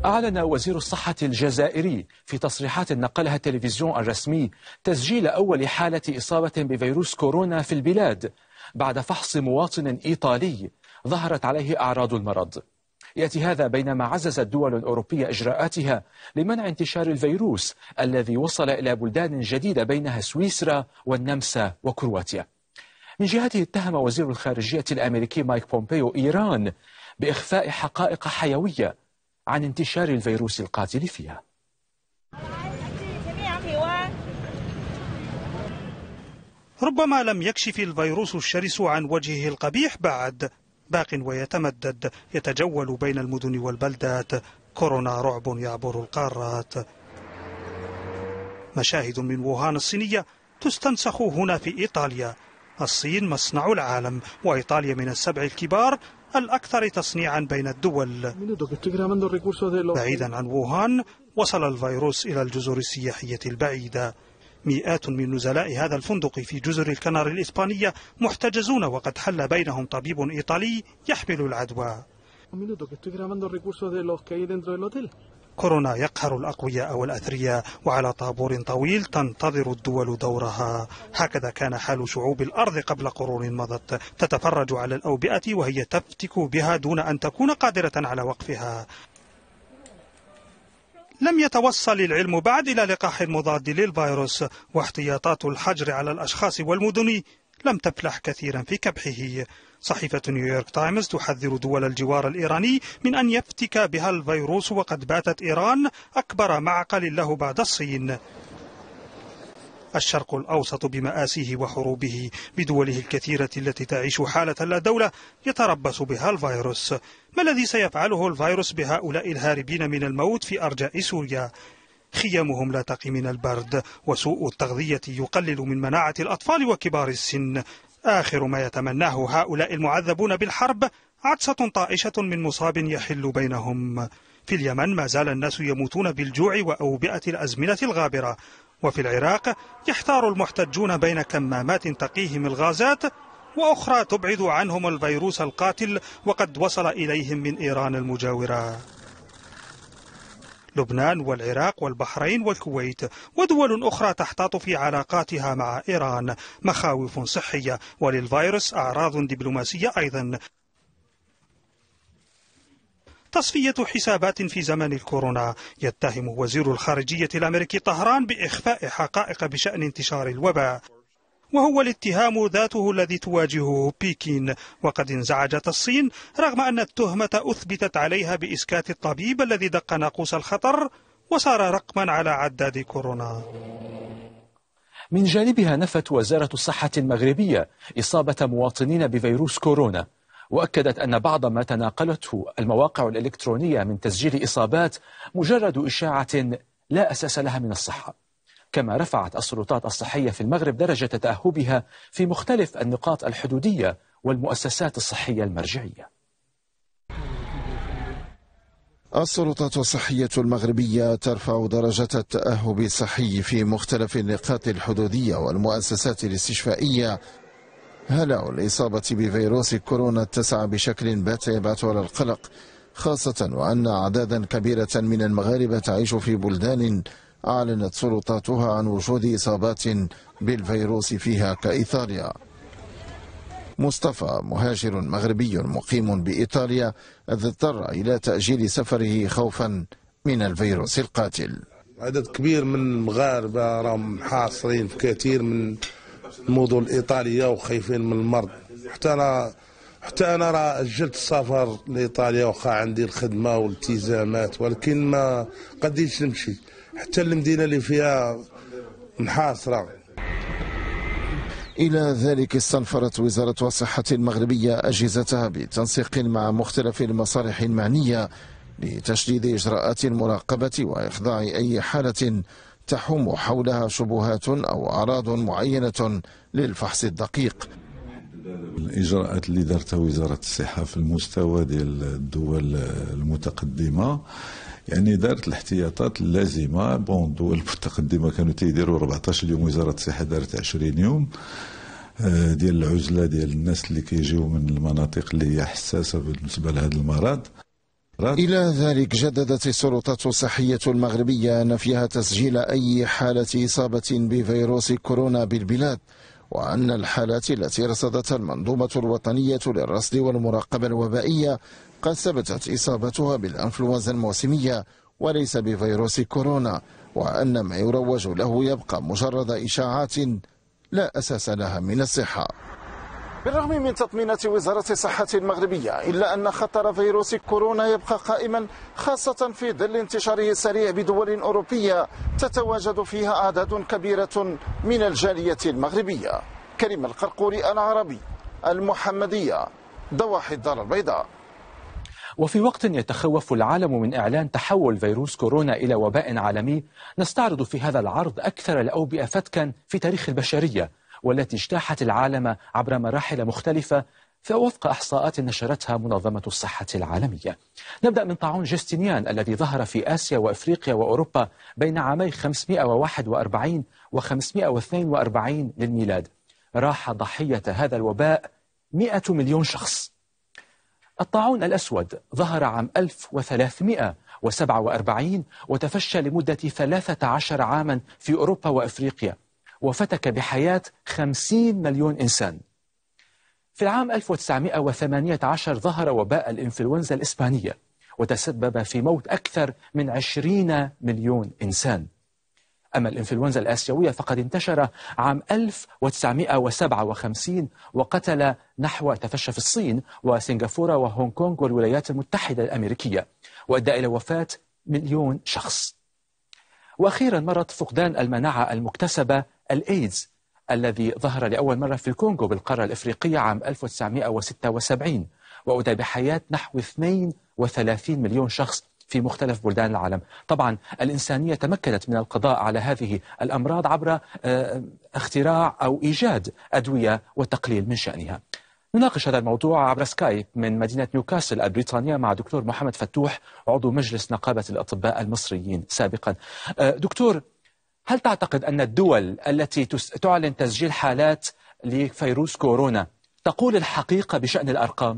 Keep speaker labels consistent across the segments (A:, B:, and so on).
A: أعلن وزير الصحة الجزائري في تصريحات نقلها التلفزيون الرسمي تسجيل أول حالة إصابة بفيروس كورونا في البلاد بعد فحص مواطن إيطالي ظهرت عليه أعراض المرض. يأتي هذا بينما عززت الدول الأوروبية إجراءاتها لمنع انتشار الفيروس الذي وصل إلى بلدان جديدة بينها سويسرا والنمسا وكرواتيا. من جهته اتهم وزير الخارجية الأمريكي مايك بومبيو إيران بإخفاء حقائق حيوية عن انتشار الفيروس القاتل فيها.
B: ربما لم يكشف الفيروس الشرس عن وجهه القبيح بعد، باق ويتمدد يتجول بين المدن والبلدات. كورونا رعب يعبر القارات. مشاهد من ووهان الصينية تستنسخ هنا في إيطاليا. الصين مصنع العالم، وإيطاليا من السبع الكبار الأكثر تصنيعا بين الدول. بعيدا عن ووهان وصل الفيروس إلى الجزر السياحية البعيدة. مئات من نزلاء هذا الفندق في جزر الكناري الإسبانية محتجزون، وقد حل بينهم طبيب إيطالي يحمل العدوى. كورونا يقهر الأقوياء والأثرياء، وعلى طابور طويل تنتظر الدول دورها. هكذا كان حال شعوب الأرض قبل قرون مضت، تتفرج على الأوبئة وهي تفتك بها دون أن تكون قادرة على وقفها. لم يتوصل العلم بعد إلى لقاح مضاد للفيروس، واحتياطات الحجر على الأشخاص والمدن لم تفلح كثيرا في كبحه. صحيفة نيويورك تايمز تحذر دول الجوار الإيراني من أن يفتك بها الفيروس، وقد باتت إيران أكبر معقل له بعد الصين. الشرق الأوسط بمآسيه وحروبه، بدوله الكثيرة التي تعيش حالة لا دولة يتربص بها الفيروس. ما الذي سيفعله الفيروس بهؤلاء الهاربين من الموت في أرجاء سوريا؟ خيامهم لا تقي من البرد، وسوء التغذية يقلل من مناعة الأطفال وكبار السن. آخر ما يتمناه هؤلاء المعذبون بالحرب عطسة طائشة من مصاب يحل بينهم. في اليمن ما زال الناس يموتون بالجوع وأوبئة الأزمنة الغابرة، وفي العراق يحتار المحتجون بين كمامات تقيهم الغازات وأخرى تبعد عنهم الفيروس القاتل، وقد وصل إليهم من إيران المجاورة. لبنان والعراق والبحرين والكويت ودول أخرى تحتاط في علاقاتها مع إيران. مخاوف صحية، وللفيروس أعراض دبلوماسية أيضا. تصفية حسابات في زمن الكورونا. يتهم وزير الخارجية الأمريكي طهران بإخفاء حقائق بشأن انتشار الوباء، وهو الاتهام ذاته الذي تواجهه بكين. وقد انزعجت الصين رغم أن التهمة أثبتت عليها بإسكات الطبيب الذي دق ناقوس الخطر وصار رقما على عداد كورونا.
A: من جانبها نفت وزارة الصحة المغربية إصابة مواطنين بفيروس كورونا، وأكدت أن بعض ما تناقلته المواقع الإلكترونية من تسجيل إصابات مجرد إشاعة لا أساس لها من الصحة. كما رفعت السلطات الصحية في المغرب درجة تأهبها في مختلف النقاط الحدودية والمؤسسات الصحية المرجعية.
C: السلطات الصحية المغربية ترفع درجة التأهب الصحي في مختلف النقاط الحدودية والمؤسسات الاستشفائية. هلع الإصابة بفيروس كورونا اتسع بشكل بات يبعث على القلق، خاصة وأن أعدادا كبيرة من المغاربة تعيش في بلدان أعلنت سلطاتها عن وجود إصابات بالفيروس فيها كإيطاليا. مصطفى مهاجر مغربي مقيم بإيطاليا اضطر إلى تأجيل سفره خوفا من الفيروس القاتل.
D: عدد كبير من المغاربة راهم حاصرين في كثير من المدن الإيطالية وخايفين من المرض. حتى أنا راه أجلت السفر لإيطاليا وخا عندي الخدمة والالتزامات، ولكن ما قديتش نمشي حتى المدينة اللي فيها محاصرة.
C: إلى ذلك استنفرت وزارة الصحة المغربية أجهزتها بتنسيق مع مختلف المصالح المعنية لتشديد إجراءات المراقبة وإخضاع أي حالة تحوم حولها شبهات أو أعراض معينة للفحص الدقيق.
E: الإجراءات اللي دارتها وزارة الصحة في المستوى ديال الدول المتقدمة، يعني دارت الاحتياطات اللازمة. الدول المتقدمة كانوا تيديروا 14 يوم، وزارة الصحة دارت 20 يوم ديال العزلة ديال الناس اللي كيجيو من المناطق اللي هي حساسة بالنسبة لهذا المرض.
C: إلى ذلك جددت السلطات الصحية المغربية نفيها تسجيل أي حالة إصابة بفيروس كورونا بالبلاد، وأن الحالات التي رصدتها المنظومة الوطنية للرصد والمراقبة الوبائية قد ثبتت إصابتها بالإنفلونزا الموسمية وليس بفيروس كورونا، وأن ما يروج له يبقى مجرد إشاعات لا أساس لها من الصحة. بالرغم من تطمينات وزارة الصحة المغربية إلا أن خطر فيروس كورونا يبقى قائما، خاصة في ظل انتشاره السريع بدول أوروبية تتواجد فيها أعداد كبيرة من الجالية المغربية. كريم القرقوري، العربي، المحمدية، ضواحي الدار البيضاء.
A: وفي وقت يتخوف العالم من إعلان تحول فيروس كورونا إلى وباء عالمي، نستعرض في هذا العرض أكثر الأوبئة فتكا في تاريخ البشرية والتي اجتاحت العالم عبر مراحل مختلفة وفق إحصاءات نشرتها منظمة الصحة العالمية. نبدأ من طاعون جستنيان الذي ظهر في آسيا وأفريقيا وأوروبا بين عامي 541 و 542 للميلاد. راح ضحية هذا الوباء 100 مليون شخص. الطاعون الأسود ظهر عام 1347 وتفشى لمدة 13 عاما في أوروبا وأفريقيا وفتك بحياة 50 مليون إنسان. في العام 1918 ظهر وباء الإنفلونزا الإسبانية وتسبب في موت أكثر من 20 مليون إنسان. أما الإنفلونزا الآسيوية فقد انتشر عام 1957 وقتل تفشى في الصين وسنغافورة وهونغ كونغ والولايات المتحدة الأمريكية وأدى إلى وفاة 1 مليون شخص. وأخيرا مرض فقدان المناعة المكتسبة الإيدز الذي ظهر لأول مرة في الكونغو بالقارة الإفريقية عام 1976 وأودى بحياة نحو 32 مليون شخص في مختلف بلدان العالم. طبعا الإنسانية تمكنت من القضاء على هذه الأمراض عبر اختراع أو إيجاد أدوية وتقليل من شأنها. نناقش هذا الموضوع عبر سكايب من مدينة نيوكاسل البريطانية مع دكتور محمد فتوح عضو مجلس نقابة الأطباء المصريين سابقا. دكتور، هل تعتقد أن الدول التي تعلن تسجيل حالات لفيروس كورونا تقول الحقيقة بشأن الأرقام؟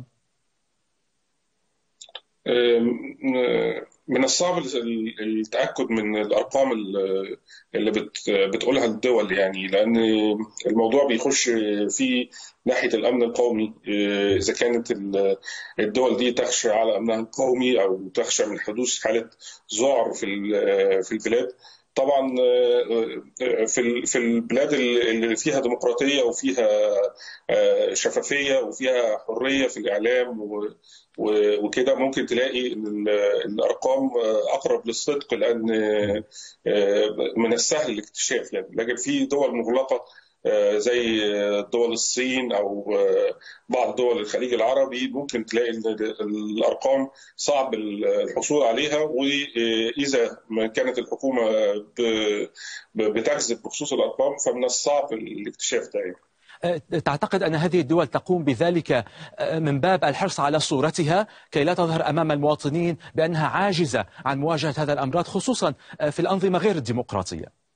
F: من الصعب التأكد من الأرقام اللي بتقولها الدول، يعني لأن الموضوع بيخش في ناحية الأمن القومي. إذا كانت الدول دي تخشى على أمنها القومي أو تخشى من حدوث حالة ذعر في البلاد. طبعا في البلاد اللي فيها ديمقراطية وفيها شفافية وفيها حرية في الإعلام وكده ممكن تلاقي ان الارقام اقرب للصدق، لان من السهل الاكتشاف يعني. لكن في دول مغلقه زي دول الصين او بعض دول الخليج العربي ممكن تلاقي ان الارقام صعب الحصول عليها، واذا ما كانت الحكومه بتكذب بخصوص الارقام فمن الصعب الاكتشاف ده يعني.
A: تعتقد أن هذه الدول تقوم بذلك من باب الحرص على صورتها كي لا تظهر أمام المواطنين بأنها عاجزة عن مواجهة هذا الأمراض خصوصا في الأنظمة غير الديمقراطية؟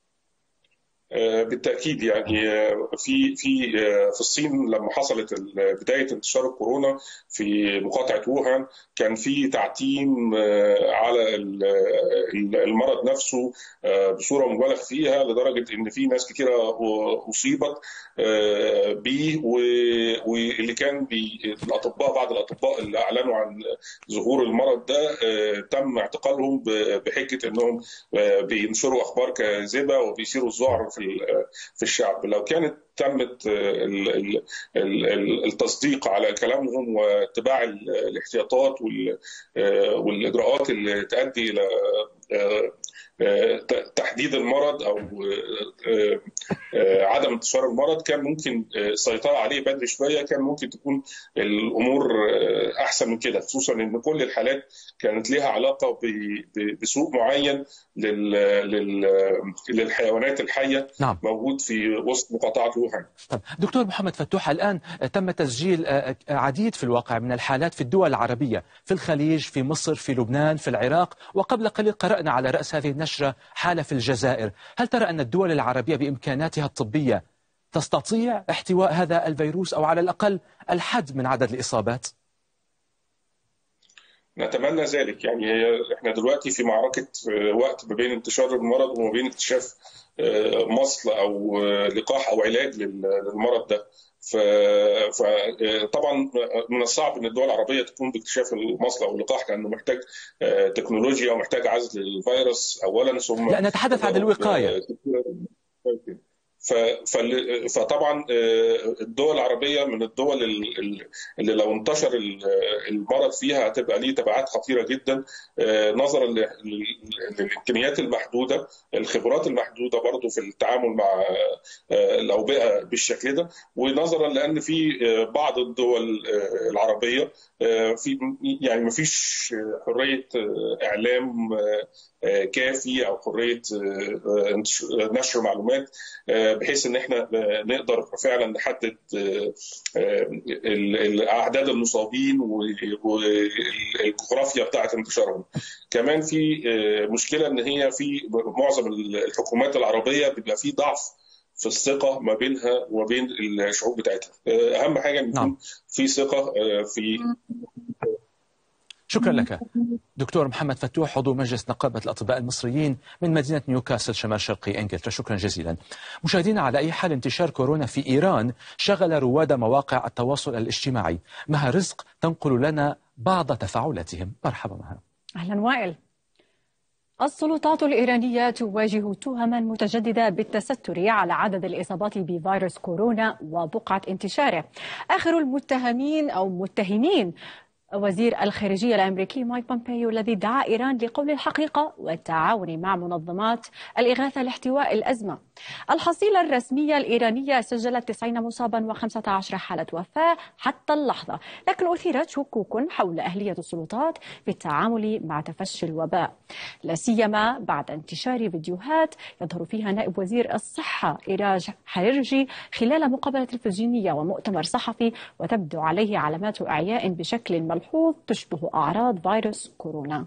F: بالتأكيد يعني في الصين لما حصلت بداية انتشار الكورونا في مقاطعة ووهان كان في تعتيم على المرض نفسه بصورة مبالغ فيها، لدرجة إن في ناس كثيرة أصيبت به، واللي كان بعض الأطباء اللي أعلنوا عن ظهور المرض ده تم اعتقالهم بحجة إنهم بينشروا أخبار كاذبة وبيثيروا الذعر في الشعب. لو كانت تمت التصديق على كلامهم واتباع الاحتياطات والإجراءات اللي تؤدي إلى تحديد المرض أو عدم انتشار المرض، كان ممكن السيطرة عليه بدري شوية، كان ممكن تكون الأمور أحسن من كده، خصوصا إن كل الحالات كانت لها علاقة بسوق معين للحيوانات الحية.
A: نعم.
F: موجود في وسط مقاطعة ووهان.
A: طب دكتور محمد فتوح، الآن تم تسجيل عديد في الواقع من الحالات في الدول العربية، في الخليج، في مصر، في لبنان، في العراق، وقبل قليل قرأنا على رأس هذه النشرة حالة في الجزائر. هل ترى أن الدول العربية بإمكاناتها الطبية تستطيع احتواء هذا الفيروس أو على الأقل الحد من عدد الإصابات؟
F: نتمنى ذلك. يعني احنا دلوقتي في معركة وقت ما بين انتشار المرض وما بين اكتشاف مصل أو لقاح أو علاج للمرض ده. فطبعا من الصعب ان الدول العربيه تقوم باكتشاف المصل او اللقاح، لانه محتاج تكنولوجيا ومحتاج عزل الفيروس اولا، ثم
A: لا نتحدث عن الوقايه.
F: فطبعا الدول العربية من الدول اللي لو انتشر المرض فيها هتبقى ليه تبعات خطيرة جدا، نظرا للإمكانيات المحدودة، الخبرات المحدودة برضو في التعامل مع الأوبئة بالشكل ده، ونظرا لأن في بعض الدول العربية في يعني ما فيش حرية إعلام كافي أو حرية نشر معلومات بحيث ان احنا نقدر فعلا نحدد اعداد المصابين والجغرافيا بتاعه انتشارهم. كمان في مشكله ان هي في معظم الحكومات العربيه بيبقى في ضعف في الثقه ما بينها وبين الشعوب بتاعتها. اهم حاجه ان يكون في ثقه في.
A: شكرا لك دكتور محمد فتوح، عضو مجلس نقابة الأطباء المصريين من مدينة نيوكاسل شمال شرقي إنجلترا. شكرا جزيلا. مشاهدينا، على أي حال انتشار كورونا في إيران شغل رواد مواقع التواصل الاجتماعي. مها رزق تنقل لنا بعض تفاعلاتهم. مرحبا مها.
G: أهلا وائل. السلطات الإيرانية تواجه تهما متجددة بالتستر على عدد الإصابات بفيروس كورونا وبقعة انتشاره. آخر المتهمين أو متهمين وزير الخارجية الأمريكي مايك بومبيو، الذي دعا إيران لقول الحقيقة والتعاون مع منظمات الإغاثة لاحتواء الأزمة. الحصيلة الرسمية الإيرانية سجلت 90 مصابا و15 حالة وفاة حتى اللحظة، لكن أثيرت شكوك حول أهلية السلطات في التعامل مع تفشي الوباء، لا سيما بعد انتشار فيديوهات يظهر فيها نائب وزير الصحة إيراج حريرجي خلال مقابلة تلفزيونية ومؤتمر صحفي، وتبدو عليه علامات إعياء بشكل ملحوظ تشبه أعراض فيروس كورونا.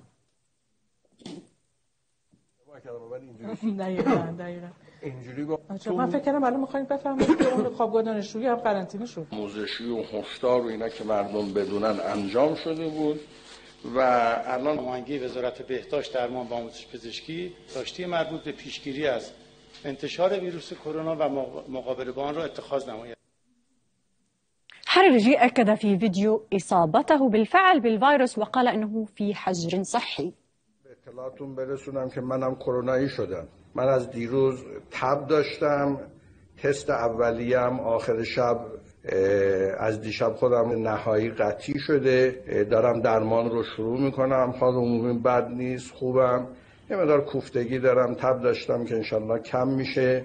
H: من فکر کنم الان می‌خوایم بفهمیم که اون خوابگاه دانشجویی هم قرنطینه شد.
I: موزشی و هشدار و اینا که مردم بدونن انجام شده بود و الان نماینده وزارت بهداشت درمان و آموزش پزشکی داشتی مربوط به پیشگیری از انتشار ویروس کرونا و مقابله با آن را اتخاذ نماید.
G: حريرجي أكد في فيديو إصابته بالفعل بالفيروس وقال أنه في حجر صحي.
I: اطلاعتون برسونم که منم کرونایی شدم. من از دیروز تب داشتم، تست اولیه‌ام آخر شب از دیشب خودم نهایی قطعی شده، دارم درمان رو شروع میکنم، حال عمومی بد نیست، خوبم، یه مقدار کوفتگی دارم، تب داشتم که انشالله کم میشه.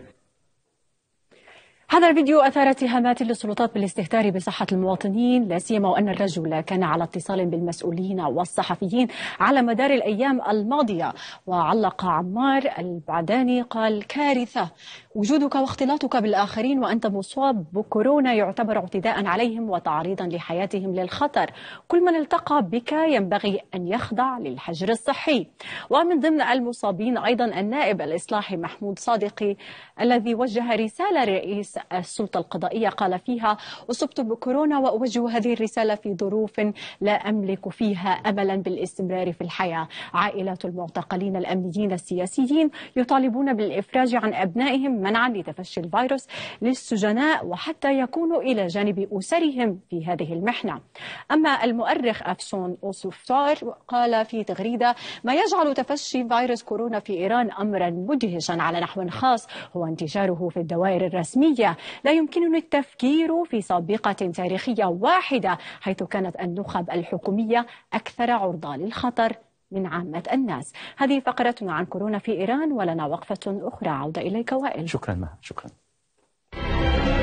G: هذا الفيديو أثار اتهامات للسلطات بالاستهتار بصحة المواطنين، لا سيما وأن الرجل كان على اتصال بالمسؤولين والصحفيين على مدار الأيام الماضية. وعلق عمار البعداني قال: كارثة، وجودك واختلاطك بالآخرين وأنت مصاب بكورونا يعتبر اعتداء عليهم وتعريضا لحياتهم للخطر. كل من التقى بك ينبغي أن يخضع للحجر الصحي. ومن ضمن المصابين أيضا النائب الإصلاحي محمود صادقي، الذي وجه رسالة لرئيس السلطة القضائية قال فيها: أصبت بكورونا وأوجه هذه الرسالة في ظروف لا أملك فيها أملا بالاستمرار في الحياة. عائلات المعتقلين الأمنيين السياسيين يطالبون بالإفراج عن أبنائهم منعا لتفشي الفيروس للسجناء وحتى يكونوا إلى جانب أسرهم في هذه المحنة. أما المؤرخ أفسون أوسوفتار قال في تغريدة: ما يجعل تفشي فيروس كورونا في إيران أمرا مدهشا على نحو خاص هو انتشاره في الدوائر الرسمية. لا يمكنني التفكير في سابقة تاريخية واحدة حيث كانت النخب الحكومية أكثر عرضة للخطر من عامة الناس. هذه فقرتنا عن كورونا في إيران، ولنا وقفة أخرى. عودة إليك وائل.
A: شكرا.